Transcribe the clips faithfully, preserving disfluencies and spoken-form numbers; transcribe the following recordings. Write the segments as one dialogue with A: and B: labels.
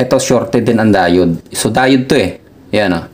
A: Ito, shorted din ang diode. So, diode to eh. Ayan o.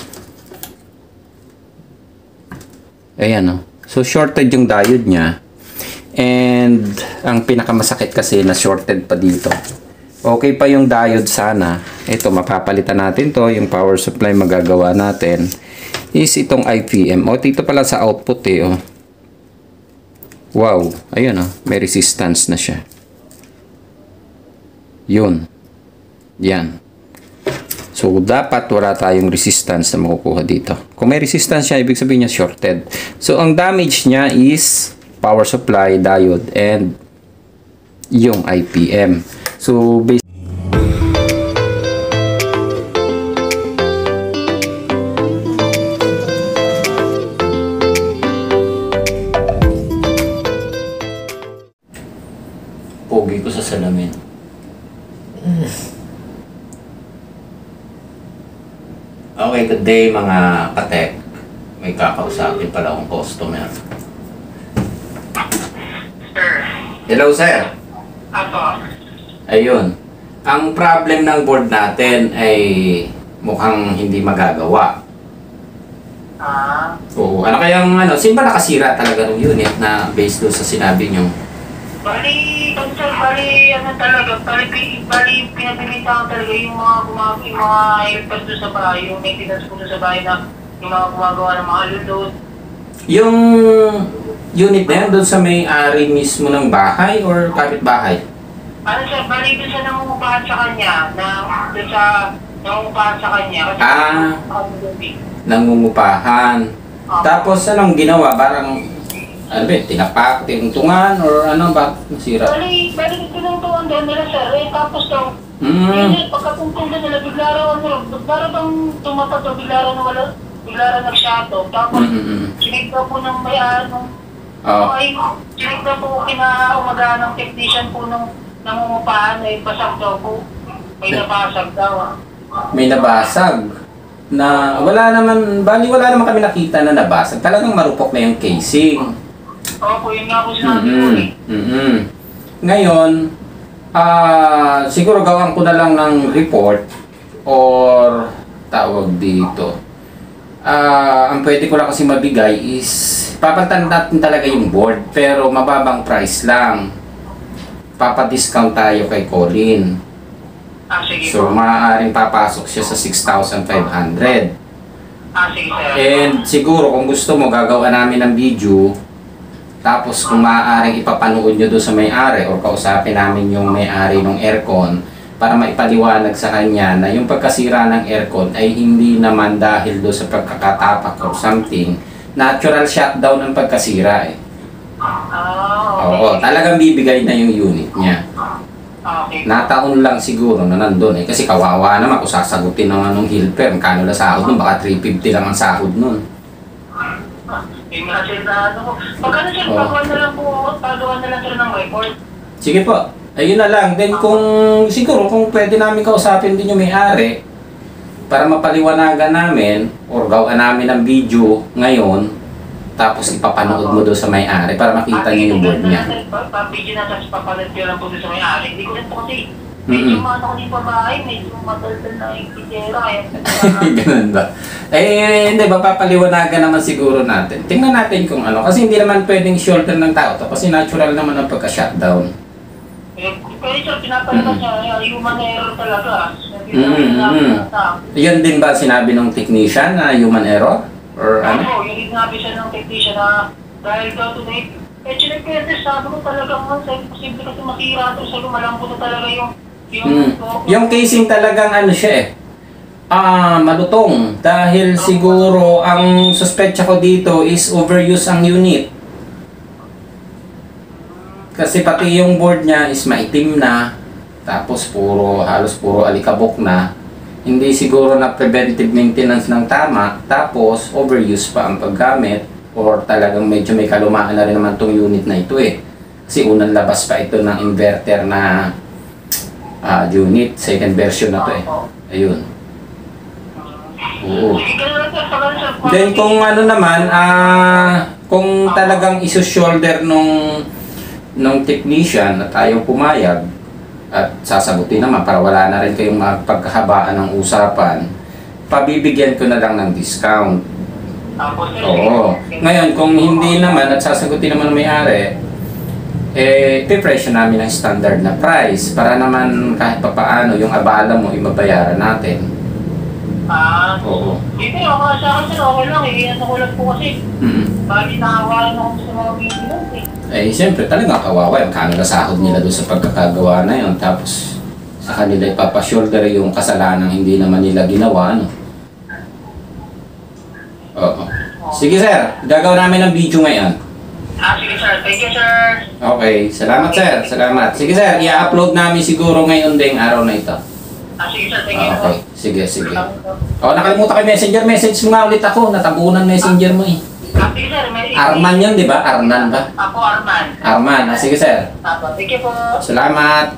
A: Ayan o. So, shorted yung diode niya. And, ang pinakamasakit kasi na shorted pa dito. Okay pa yung diode sana. Ito, mapapalitan natin to. Yung power supply magagawa natin is itong I P M. O, dito pala sa output eh. O. Wow. Ayan o. May resistance na siya. Yun. Yan. So, dapat wala tayong resistance na makukuha dito. Kung may resistance siya, ibig sabihin niya shorted. So, ang damage niya is power supply, diode, and yung I P M. So, basically, pogi ko sa salamin. Okay, good day mga katek. May kakausapin pala akong customer.
B: Sir.
A: Hello, sir.
B: Apo.
A: Ayun. Ang problem ng board natin ay mukhang hindi magagawa.
B: Ah.
A: Oo. Ano kayang ano? Sino ba nakasira talaga ng unit na based doon sa sinabi nyo?
B: Bali, sir, bali, ano talaga, bali, bali, pinabilitan talaga yung mga gumagawa, yung mga helpers doon sa bahay, yung maintenance ko doon sa bahay na yung mga gumagawa ng mga lulod.
A: Yung unit na yan doon sa may-ari mismo ng bahay or kapitbahay?
B: Ano sir, bali doon sa nangungupahan sa kanya, na doon sa nangungupahan sa kanya. Kasi
A: Ah, nangungupahan.
B: uh,
A: Tapos anong ginawa? Parang ano ba, tinapak, tinuntungan, or ano ba, nasira?
B: Bali, bali, tinungtungan doon nila sir, eh, tapos daw,
A: Mm.
B: yun, pagkatungtong doon nila, bigla raw, ano, bigla raw bang tumatag, bigla raw nawala, bigla raw nag-shadow, tapos,
A: Mm-mm.
B: sinig daw po ng may ano,
A: Oh.
B: ay, sinig daw po kinaumagaan ng technician po nung nangungupahan, ay basag daw po, may nabasag daw ah.
A: May nabasag na wala naman, bali wala naman kami nakita na nabasag. Talagang marupok na yung casing.
B: Opo, yun nga po sinabi ko
A: Mm-mm.
B: eh.
A: Mm-mm. Ngayon, ah siguro gawan ko na lang ng report or tawag dito. Ah, ang pwede ko lang kasi mabigay is papalitan natin talaga yung board pero mababang price lang. Papa-discount tayo kay Colin.
B: Ah, sige
A: So,
B: po.
A: maaaring papasok siya sa six thousand five hundred.
B: Ah, sige sir.
A: And siguro kung gusto mo, gagawa namin ng video. Tapos kung maaaring ipapanood nyo doon sa may-ari or kausapin namin yung may-ari ng aircon para maipaliwanag sa kanya na yung pagkasira ng aircon ay hindi naman dahil doon sa pagkakatapak or something. Natural shutdown ang pagkasira eh.
B: Ah, okay.
A: Oo, talagang bibigay na yung unit niya.
B: Okay.
A: Nataon lang siguro na nandun eh. Kasi kawawa naman kung sasagutin naman ng helper. Kano lang sahod nun? Baka three fifty lang ang sahod nun.
B: Yung nga sir na ano po. Pagkano sir,
A: Oo.
B: pagawa na lang po, pagawa na lang sir ng report.
A: Sige po. Ayun na lang. Then kung siguro kung pwede namin kausapin din yung may-ari para mapaliwanagan namin or gawa namin ng video ngayon tapos ipapanood mo doon sa may-ari para makita niyo yung board niya.
B: Pa-video na tapos papanood ko lang po doon sa may-ari. Hindi ko rin po kasi
A: Mm-mm.
B: medyo mga ako din pa bahay, medyo mataltal na yung pitera. Kaya
A: Ganun ba? Eh, hindi ba papaliwanagan naman siguro natin. Tingnan natin kung ano. Kasi hindi naman pwedeng shoulder ng tao to. Kasi natural naman ang pagka-shutdown.
B: eh, pero sir, pinapalabas niya, human error talaga.
A: Mm-mm. Yun din ba sinabi ng technician na human error? Or ano?
B: Oo, yung sinabi siya ng technician na dahil daw to na eh, chinek-pwede, sabi ko talagang man, posible kasi masira ito, sa lumalambot na talaga yung yung,
A: Mm. Yung casing talagang ano siya eh. Ah, malutong. Dahil siguro ang suspecha ko dito is overuse ang unit. Kasi pati yung board niya is maitim na. Tapos puro, halos puro alikabok na. Hindi siguro na preventive maintenance ng tama. Tapos overuse pa ang paggamit. Or talagang medyo may kalumaan na rin naman tong unit na ito eh. Kasi unang labas pa ito ng inverter na ah, unit. Second version na to eh. Ayun. Oo. Then kung ano naman, ah, kung talagang iso-shoulder nung nung technician na tayo pumayag, at sasagutin naman para wala na rin kayong magpagkahabaan ng usapan, pabibigyan ko na lang ng discount.
B: Tapos, sir,
A: Oo. Ngayon, kung hindi naman at sasagutin naman ng may-ari, eh, pipresyo namin ang standard na price para naman kahit papaano yung abala mo, ibabayaran natin.
B: Ah,
A: Oo.
B: hindi, ako sa akin, sir, okay lang eh. Ano ko lang po kasi,
A: Mm.
B: bakit nakawalan ako sa mga maintenance eh.
A: Eh, siyempre, talagang kawawa yung kanila sahod nila doon sa pagkakagawa na yun. Tapos, sa kanila ipapashoulder yung kasalanan hindi naman nila ginawa, no? Oo. Sige, sir. Gagawa namin ng video ngayon.
B: Ah, sige sir. Thank you, sir.
A: Okay. Salamat, sir. Salamat. Sige, sir. I-upload namin siguro ngayon ding araw na ito.
B: Ah, sige sir. Thank you.
A: Okay. Sige, sige. Oh, nakalimutan ko yung messenger. Message mo nga ulit ako. Natabunan messenger mo eh.
B: Ah, sige sir. May...
A: Arman yun, di ba? Arnan ba?
B: Ako, Arman.
A: Arman. Ah, sige, sir.
B: Apo, thank you po.
A: Salamat.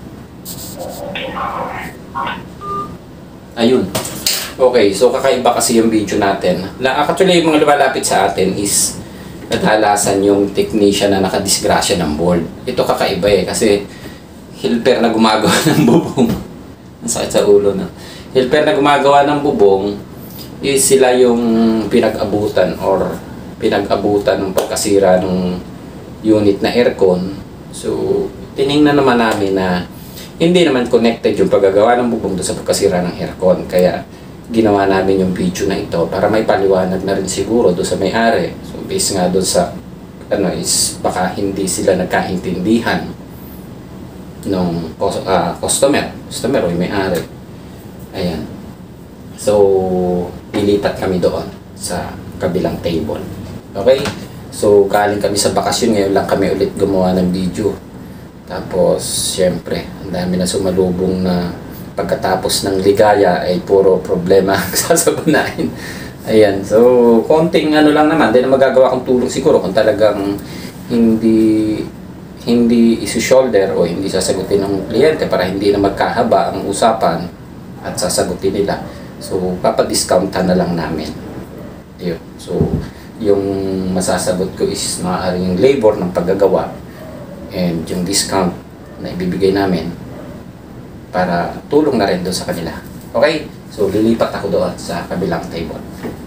A: Ayun. Okay, so kakaiba kasi yung video natin. La, actually, yung mga lumalapit sa atin is kadalasan yung technician na nakadisgrasya ng board. Ito kakaiba eh, kasi helper na gumagawa ng bubong. Ang sakit sa ulo na. Helper na gumagawa ng bubong is sila yung pinag-abutan or pinag-abutan ng pagkasira ng unit na aircon. So, tiningnan naman namin na hindi naman connected yung paggagawa ng bubong doon sa pagkasira ng aircon. Kaya, ginawa namin yung video na ito para may paliwanag na rin siguro doon sa may-ari. So, based nga doon sa, ano, is baka hindi sila nagkaintindihan ng uh, customer. Customer o yung may-ari. Ayan. So, ilipat kami doon sa kabilang table. Okay? So, galing kami sa bakasyon. Ngayon lang kami ulit gumawa ng video. Tapos, syempre, ang dami na sumalubong na pagkatapos ng ligaya ay puro problema ang sasabunahin. Ayan. So, konting ano lang naman. Hindi na magagawa kong tulong siguro kung talagang hindi hindi isu-shoulder o hindi sasagutin ng kliyente para hindi na magkahaba ang usapan at sasagutin nila. So, papadiscountan na lang namin. Yun. So, yung masasagot ko is maaaring yung labor ng paggagawa and yung discount na ibibigay namin para tulong na rin doon sa kanila. Okay? So, lilipat ako doon sa kabilang table.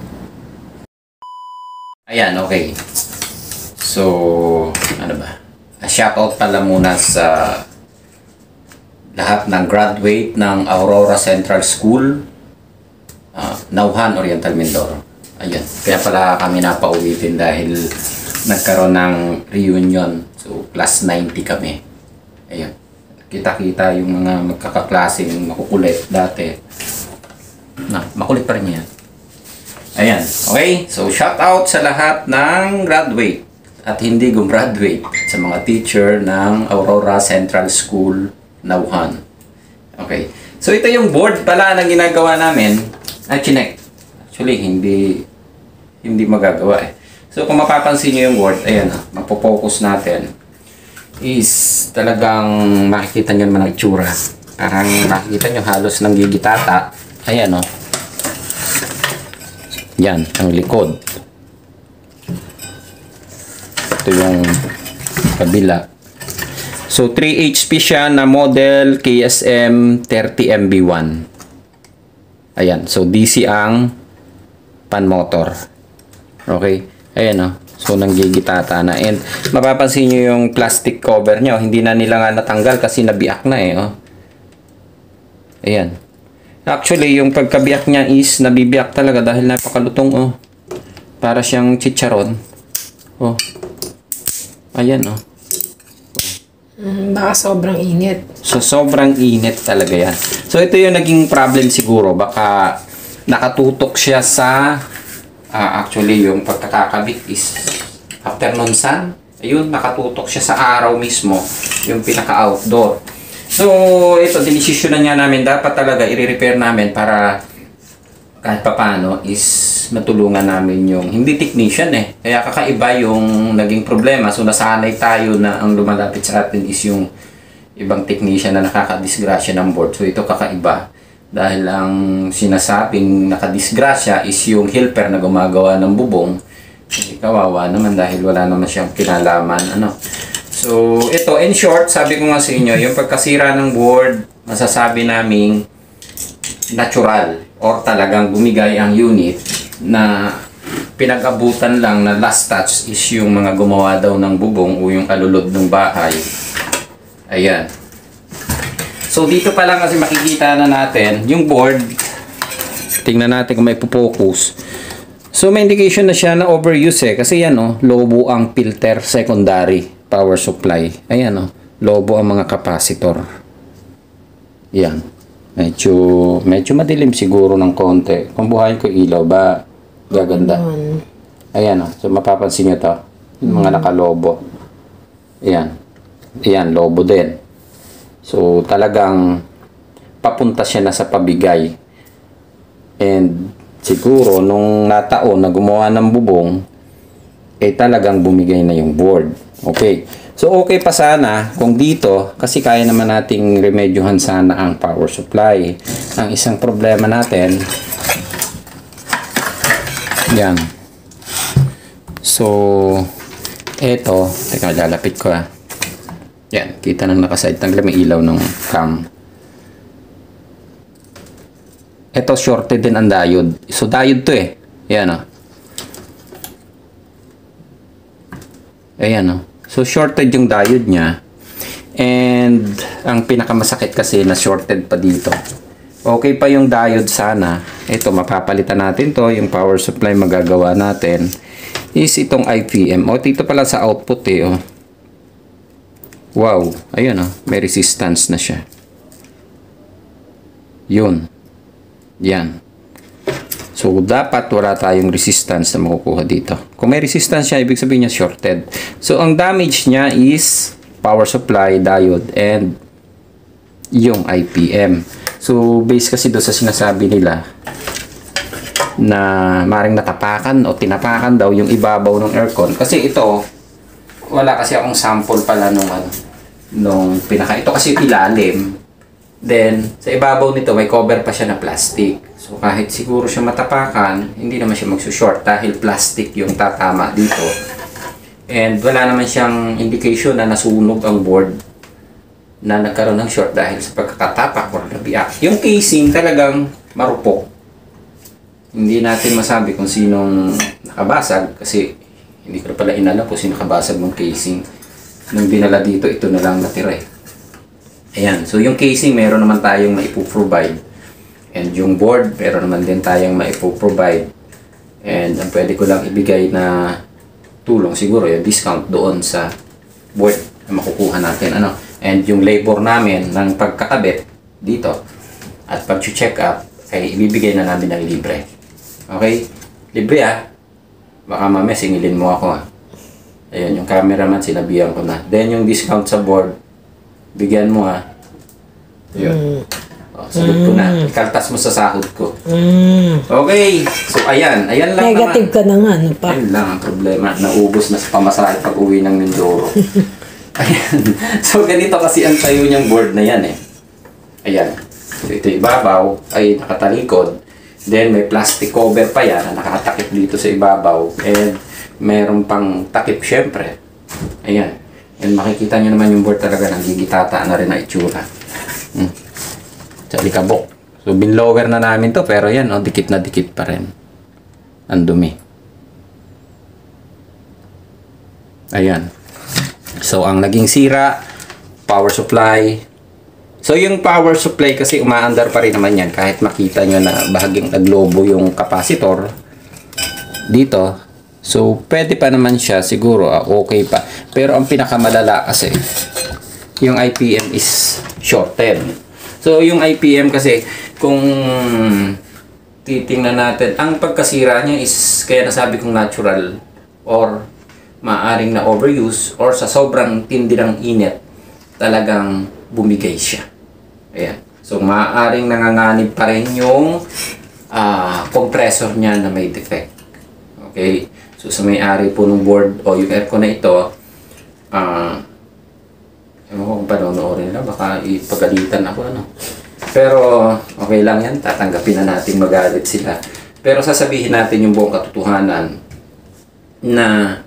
A: Ayan, okay. So, ano ba? A shoutout pala muna sa lahat ng graduate ng Aurora Central School, uh, Nauhan, Oriental Mindoro. Ayan. Kaya pala kami napauwi din dahil nagkaroon ng reunion. So, class ninety kami. Ayan. Kita-kita yung mga magkakaklaseng makukulit dati. Na, makulit pa rin yan. Ayan. Okay? So, shout out sa lahat ng graduate at hindi gumraduate sa mga teacher ng Aurora Central School, Nauhan. Okay. So, ito yung board pala na ginagawa namin. Ay, chinek. Actually, hindi hindi magagawa eh. So, kung mapapansin nyo yung board, ayan, magpo-focus natin is talagang makikita nyo naman ang itsura. Parang makikita nyo halos ng gigitata. Ayan o. Yan, ang likod. Ito yung kabila. So, three H P siya na model K S M thirty M B one. Ayan. So, D C ang pan motor. Okay. Ayan o. So, nanggigitata na. And, mapapansin nyo yung plastic cover nyo. Hindi na nila nga natanggal kasi nabiak na eh. Oh. Ayan. Actually, yung pagkabiyak niya is nabibiyak talaga dahil napakalutong oh. Para siyang chicharon. Oh. Ayan oh.
C: Mm, baka sobrang init.
A: So, sobrang init talaga yan. So, ito yung naging problem siguro. Baka nakatutok siya sa uh, actually, yung pagkakabit is afternoon sun. Ayun, nakatutok siya sa araw mismo. Yung pinaka-outdoor. So, ito, dinesisyon na niya namin. Dapat talaga i-repair namin para kahit papano is matulungan namin yung hindi technician eh. Kaya kakaiba yung naging problema. So, nasanay tayo na ang lumalapit sa atin is yung ibang technician na nakakadisgrasya ng board. So, ito kakaiba. Dahil ang sinasabing nakadisgrasya is yung helper na gumagawa ng bubong. Eh, kawawa naman dahil wala naman siyang kinalaman. Ano? So, ito, in short, sabi ko nga sa inyo, yung pagkasira ng board, masasabi naming natural or talagang bumigay ang unit na pinag-abutan lang na last touch is yung mga gumawa daw ng bubong o yung kalulod ng bahay. Ayan. So, dito pa lang kasi makikita na natin yung board. Tingnan natin kung may focus. So, may indication na siya na overuse eh. Kasi yan oh, lobo ang filter secondary power supply. Ayan oh, lobo ang mga capacitor. Yan. Medyo, medyo madilim siguro ng konti. Kung buhayin ko ilaw ba, gaganda. Ayan oh, so mapapansin nyo to. Yung mga nakalobo. Ayan. Ayan, lobo din. So, talagang papunta siya na sa pabigay. And siguro, nung nataon na gumawa ng bubong, eh talagang bumigay na yung board. Okay. So, okay pa sana kung dito, kasi kaya naman nating remedyohan sana ang power supply. Ang isang problema natin, yan. So, eto, teka, lalapit ko ah. Yan, kita nang nakaside. Tanggal may ilaw ng cam. Ito, shorted din ang diode. So, diode to eh. Yan ah. Ayan oh. So, shorted yung diode niya. And, ang pinakamasakit kasi na shorted pa dito. Okay pa yung diode sana. Ito, mapapalitan natin to. Yung power supply magagawa natin is itong I P M. O, dito pala sa output eh. Oh. Wow. Ayun oh. May resistance na siya. Yun. Yan. So, dapat wala tayong resistance na makukuha dito. Kung may resistance siya, ibig sabihin niya shorted. So, ang damage niya is power supply, diode, and yung I P M. So, based kasi doon sa sinasabi nila na maring natapakan o tinapakan daw yung ibabaw ng aircon. Kasi ito, wala kasi akong sample pala nung ano, nung pinaka. Ito kasi ilalim. Then, sa ibabaw nito, may cover pa siya na plastic. So, kahit siguro siya matapakan, hindi naman siya magsushort dahil plastic yung tatama dito. And wala naman siyang indication na nasunog ang board na nagkaroon ng short dahil sa pagkakatapak or nabiak. Yung casing talagang marupok. Hindi natin masabi kung sinong nakabasag kasi hindi ko na pala inalam kung sino nakabasag ng casing. Nung dinala dito, ito na lang natira eh. Ayan. So, yung casing, meron naman tayong maipoprovide. And yung board, meron naman din tayong maipoprovide. And ang pwede ko lang ibigay na tulong, siguro yung discount doon sa board na makukuha natin. Ano? And yung labor namin ng pagkakabit dito at pag-check up, ay ibibigay na namin ng libre. Okay? Libre ah. Baka mamaya singilin mo ako ah. Ayan, yung cameraman, sinabihan ko na. Then yung discount sa board, bigyan mo ah. Yun. O, sagot ko na. Ikaltas mo sa sahod ko. Okay. So, ayan. Ayan lang
C: Negative
A: naman.
C: ka na nga, ano pa?
A: Ayan lang ang problema. Naubos na sa pamasahe pag uwi ng Mindoro. Ayan. So, ganito kasi ang tayo niyang board na yan eh. Ayan. So, ito ibabaw ay nakatalikod. Then, may plastic cover pa yan na nakatakip dito sa ibabaw. And, meron pang takip syempre. Ayan. And makikita nyo naman yung board talaga nagigitata na rin na itsura. Hmm. Sa likabok. So, binlower na namin to. Pero yan, oh, dikit na dikit pa rin. Ang dumi. Ayan. So, ang naging sira, power supply. So, yung power supply kasi umaandar pa rin naman yan. Kahit makita nyo na bahaging naglobo yung capacitor dito. So, pwede pa naman siya. Siguro, ah, okay pa. Pero ang pinakamalala kasi, yung I P M is shorted. So, yung I P M kasi, kung titingnan natin, ang pagkasira niya is, kaya nasabi kong natural or maaring na overuse or sa sobrang tindi ng init, talagang bumigay siya. Ayan. So, maaaring nanganganib pa rin yung uh, compressor niya na may defect. Okay? So, sa may-ari po ng board o yung aircon na ito, ah, uh, ewan ko kung panonoorin nila, baka ipagalitan ako, ano. Pero, okay lang yan. Tatanggapin na natin magalit sila. Pero sasabihin natin yung buong katotohanan na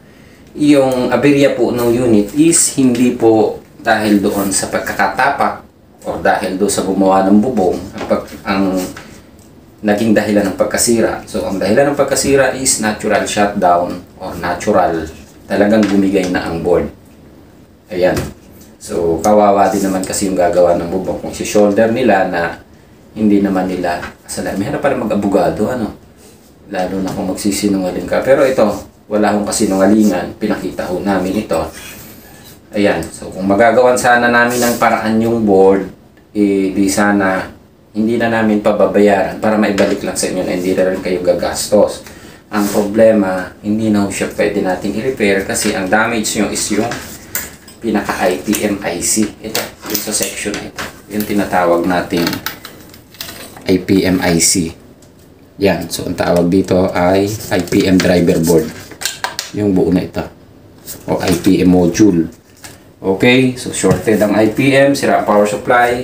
A: yung aberya po ng unit is hindi po dahil doon sa pagkakatapak o dahil doon sa gumawa ng bubong ang, pag, ang naging dahilan ng pagkasira. So, ang dahilan ng pagkasira is natural shutdown or natural, talagang bumigay na ang board. Ayan. So, kawawa din naman kasi yung gagawa ng bubong. Kung si shoulder nila na hindi naman nila, kasalanan, may harap pa rin mag-abogado, ano? Lalo na kung magsisinungaling ka. Pero ito, wala akong kasinungalingan, pinakita ho namin ito. Ayan, so kung magagawan sana namin ng paraan yung board, eh di sana hindi na namin pababayaran para maibalik lang sa inyo na hindi na rin kayo gagastos. Ang problema, hindi na ho siya pwede natin i-repair kasi ang damage nyo is yung pinaka-I P M I C. Ito, yung sa section na ito. Yung tinatawag natin I P M I C. Yan, so ang tawag dito ay I P M driver board. Yung buo na ito. O I P M module. Okay, so shorted ang I P M, sira ang power supply.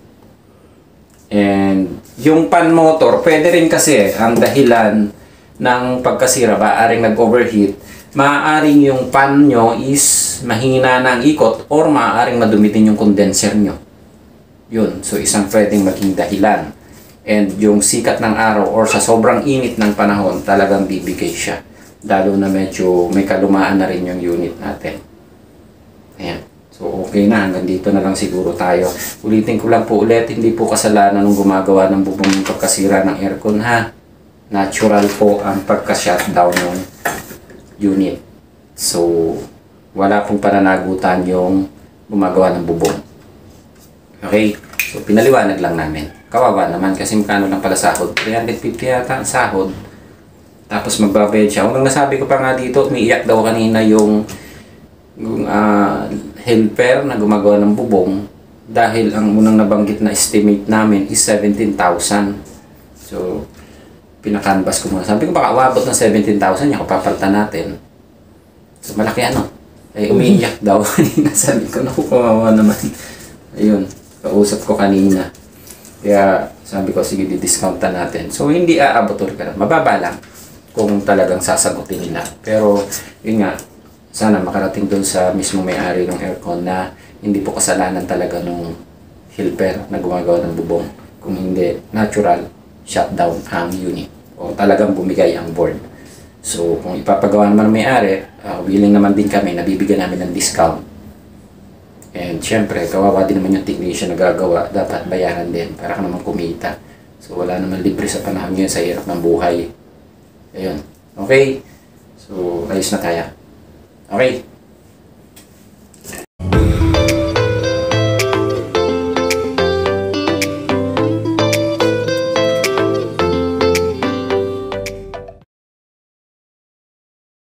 A: And yung pan motor, pwede rin kasi ang dahilan ng pagkasira, maaaring nag-overheat, maaaring yung pan nyo is mahina na ang ikot or maaaring madumitin yung condenser nyo. Yun, so isang pwedeng maging dahilan. And yung sikat ng araw or sa sobrang init ng panahon, talagang bibigay siya. Lalo na medyo may kalumaan na rin yung unit natin. Ayan. So, okay na. Hanggang dito na lang siguro tayo. Ulitin ko lang po ulit, hindi po kasalanan ng gumagawa ng bubong ng pagkasira ng aircon, ha? Natural po ang pagka-shutdown ng unit. So, wala pong pananagutan yung gumagawa ng bubong. Okay? So, pinaliwanag lang namin. Kawawa naman kasi magkano lang pala sahod. three hundred fifty yata ang sahod. Tapos magbabayad siya. Unang nasabi ko pa nga dito, umiiyak daw kanina yung, yung uh, helper na gumagawa ng bubong dahil ang unang nabanggit na estimate namin is seventeen thousand. So, pinakanvas ko muna. Sabi ko baka umabot ng seventeen thousand, yung papalitan natin. So, malaki ano. Eh, umiiyak daw kanina. Sabi ko, naku, kawawa naman. Ayun, kausap ko kanina. Kaya, sabi ko, sige, di-discountan natin. So, hindi aabot ulit ka. Mababa lang kung talagang sasagutin nila. Pero, yun nga, sana makarating doon sa mismo may-ari ng aircon na hindi po kasalanan talaga nung helper na gumagawa ng bubong. Kung hindi, natural shutdown ang unit. O talagang bumigay ang board. So, kung ipapagawa naman ng may-ari, uh, willing naman din kami, nabibigyan namin ng discount. And syempre, kawawa din naman yung technician na gagawa, dapat bayaran din para ka naman kumita. So, wala naman libre sa panahon ngayon sa hirap ng buhay. Ayun. Okay? So, ayos na tayo. Okay?